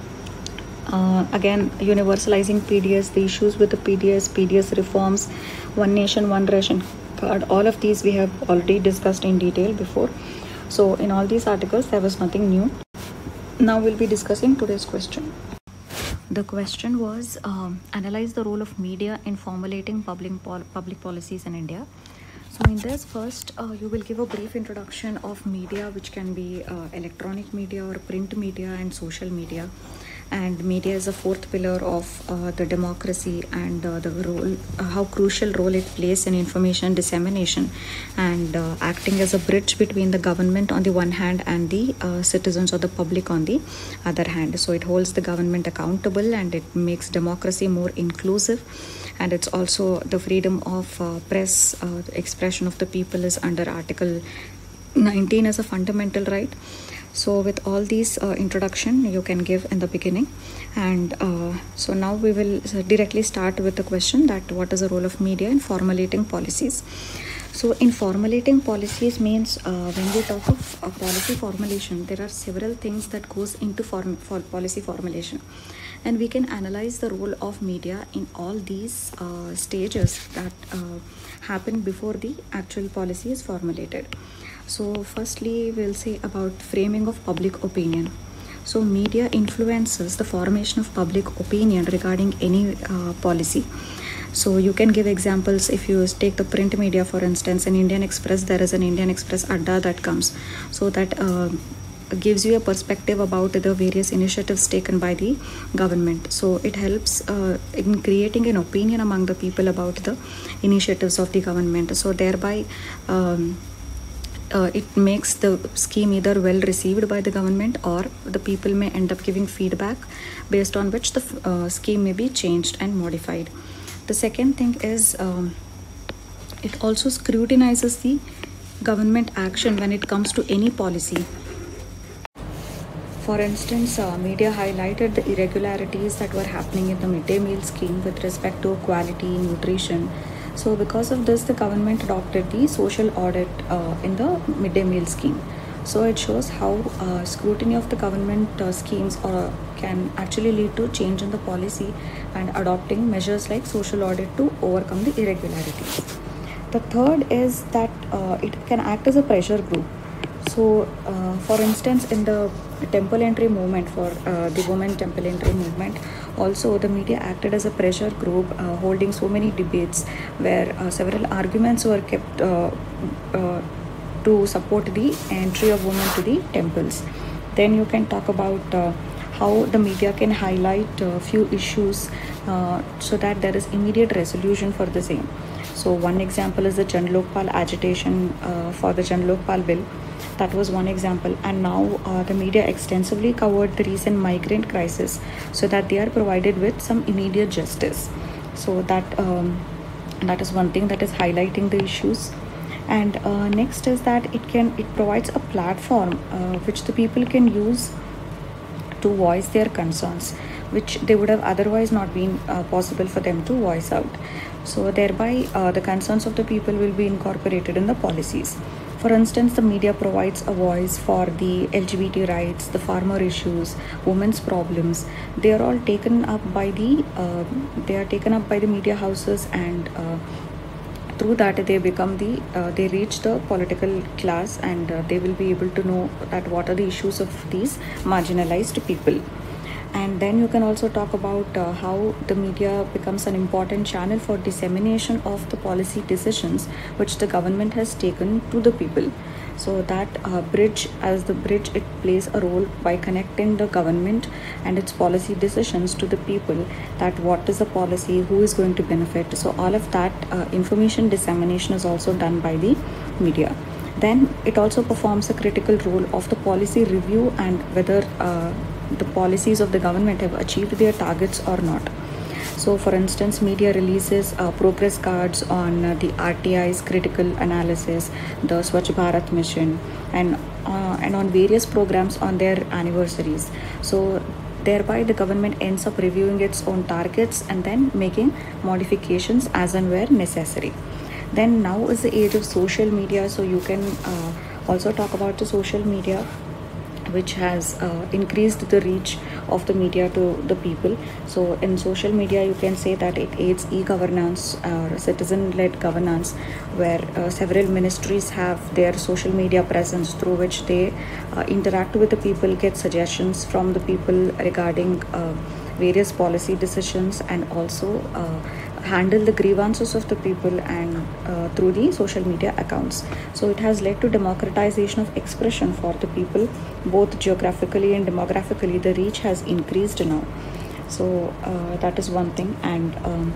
Uh, again, universalizing P D S, the issues with the P D S, P D S reforms, one nation, one ration card. All of these we have already discussed in detail before. So in all these articles, there was nothing new. Now we'll be discussing today's question. The question was, um, analyze the role of media in formulating public, pol public policies in India. So in this, first uh, you will give a brief introduction of media, which can be uh, electronic media or print media and social media. And media is a fourth pillar of uh, the democracy, and uh, the role, uh, how crucial role it plays in information dissemination, and uh, acting as a bridge between the government on the one hand and the uh, citizens or the public on the other hand. So it holds the government accountable, and it makes democracy more inclusive, and it's also the freedom of uh, press, uh, the expression of the people is under Article nineteen as a fundamental right. So with all these uh, introduction you can give in the beginning, and uh, so now we will directly start with the question that what is the role of media in formulating policies. So in formulating policies means uh, when we talk of uh, policy formulation, there are several things that goes into form for policy formulation, and we can analyze the role of media in all these uh, stages that uh, happen before the actual policy is formulated. So firstly, we'll say about framing of public opinion. So media influences the formation of public opinion regarding any uh, policy. So you can give examples. If you take the print media, for instance, in Indian Express, there is an Indian Express Adda that comes. So that uh, gives you a perspective about the various initiatives taken by the government. So it helps uh, in creating an opinion among the people about the initiatives of the government. So thereby, um, Uh, it makes the scheme either well received by the government, or the people may end up giving feedback based on which the uh, scheme may be changed and modified. The second thing is um, it also scrutinizes the government action when it comes to any policy. For instance, uh, media highlighted the irregularities that were happening in the midday meal scheme with respect to quality, nutrition. So because of this, the government adopted the social audit uh, in the midday meal scheme. So it shows how uh, scrutiny of the government uh, schemes or uh, can actually lead to change in the policy and adopting measures like social audit to overcome the irregularities. The third is that uh, it can act as a pressure group. So uh, for instance, in the temple entry movement, for uh, the women temple entry movement, also the media acted as a pressure group, uh, holding so many debates where uh, several arguments were kept uh, uh, to support the entry of women to the temples. Then you can talk about uh, how the media can highlight a few issues uh, so that there is immediate resolution for the same. So one example is the Jan Lokpal agitation uh, for the Jan Lokpal bill. That was one example, and now uh, the media extensively covered the recent migrant crisis so that they are provided with some immediate justice. So that um, that is one thing that is highlighting the issues. And uh, next is that it can it provides a platform uh, which the people can use to voice their concerns, which they would have otherwise not been uh, possible for them to voice out. So thereby uh, the concerns of the people will be incorporated in the policies. For instance, the media provides a voice for the L G B T rights, the farmer issues, women's problems. They are all taken up by the uh, they are taken up by the media houses, and uh, through that they become the uh, they reach the political class, and uh, they will be able to know that what are the issues of these marginalized people. And then you can also talk about uh, how the media becomes an important channel for dissemination of the policy decisions which the government has taken to the people. So that uh, bridge, as the bridge, it plays a role by connecting the government and its policy decisions to the people, that what is the policy, who is going to benefit. So all of that uh, information dissemination is also done by the media. Then it also performs a critical role of the policy review and whether uh, the policies of the government have achieved their targets or not. So for instance, media releases uh, progress cards on uh, the R T I's critical analysis, the Swachh Bharat mission, and uh, and on various programs on their anniversaries. So thereby the government ends up reviewing its own targets and then making modifications as and where necessary. Then now is the age of social media, so you can uh, also talk about the social media, which has uh, increased the reach of the media to the people. So in social media, you can say that it aids e-governance or citizen-led governance, where uh, several ministries have their social media presence through which they uh, interact with the people, get suggestions from the people regarding uh, various policy decisions, and also uh, handle the grievances of the people and uh, through the social media accounts. So it has led to democratization of expression for the people, both geographically and demographically. The reach has increased now. So uh, that is one thing. And um,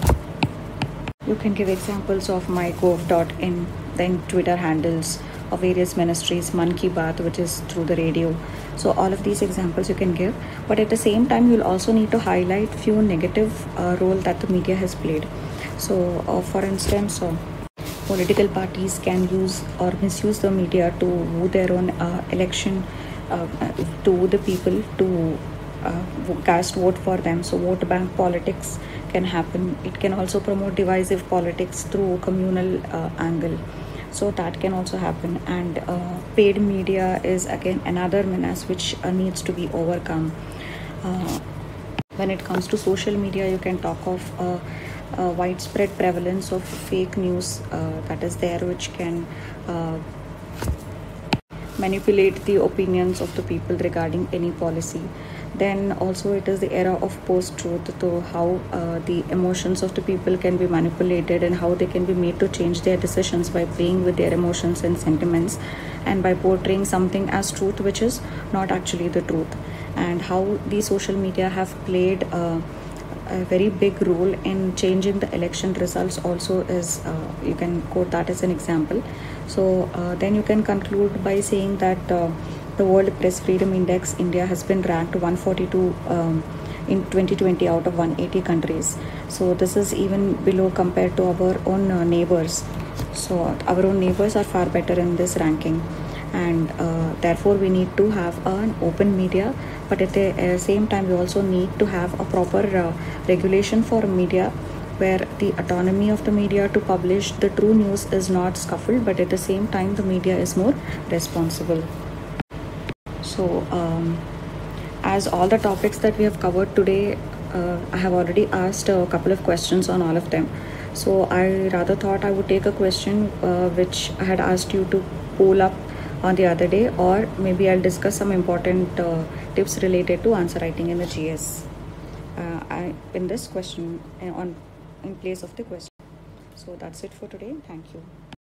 you can give examples of my gov dot in, then Twitter handles of various ministries, Man Ki Baat, which is through the radio. So all of these examples you can give, but at the same time you'll also need to highlight few negative uh, role that the media has played. So uh, for instance, uh, political parties can use or misuse the media to woo their own uh, election, uh, to woo the people to uh, cast vote for them. So vote bank politics can happen. It can also promote divisive politics through communal uh, angle. So that can also happen. And uh, paid media is again another menace which uh, needs to be overcome. Uh, when it comes to social media, you can talk of uh, a widespread prevalence of fake news uh, that is there, which can uh, manipulate the opinions of the people regarding any policy. Then also it is the era of post-truth, to how uh, the emotions of the people can be manipulated and how they can be made to change their decisions by playing with their emotions and sentiments, and by portraying something as truth which is not actually the truth. And how the social media have played uh, a very big role in changing the election results also is, uh, you can quote that as an example. So uh, then you can conclude by saying that uh, the World Press Freedom Index, India has been ranked one forty-two um, in twenty twenty out of one eighty countries. So this is even below compared to our own uh, neighbors. So our own neighbors are far better in this ranking, and uh, therefore we need to have an open media, but at the uh, same time we also need to have a proper uh, regulation for media, where the autonomy of the media to publish the true news is not scuffled, but at the same time the media is more responsible. So um, as all the topics that we have covered today, uh, I have already asked a couple of questions on all of them. So I rather thought I would take a question uh, which I had asked you to pull up on the other day, or maybe I'll discuss some important uh, tips related to answer writing in the G S uh, I, in this question, uh, on in place of the question. So that's it for today. Thank you.